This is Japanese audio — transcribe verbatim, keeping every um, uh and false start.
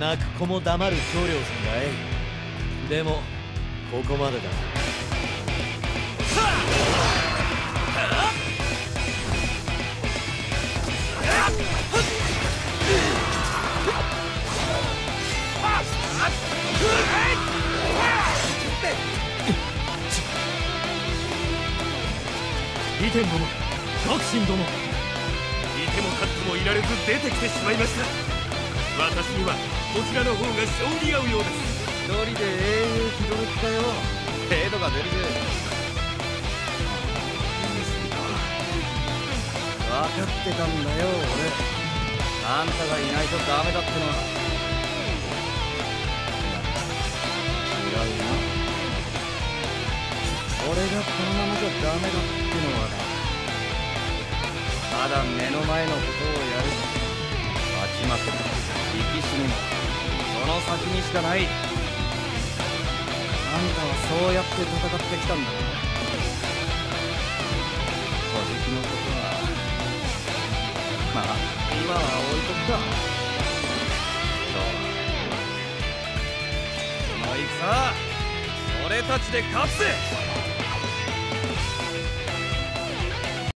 泣く子も黙る棟梁さんがえい。でもここまでだ。 李天殿、学信殿、いても立ってもいられず出てきてしまいました。私にはこちらの方が性に合うようです。 一人で英雄気取る気かよ。程度が出るぜ。分かってたんだよ俺。あんたがいないとダメだってのは。違うな。俺がこのままじゃダメだってのはだ。ただ目の前のことをやる。勝ち負けも生き死にもその先にしかない。あんたはそうやって戦ってきたんだな。小関のことはまあ今は置いとくか。そうこの戦俺たちで勝つぜ。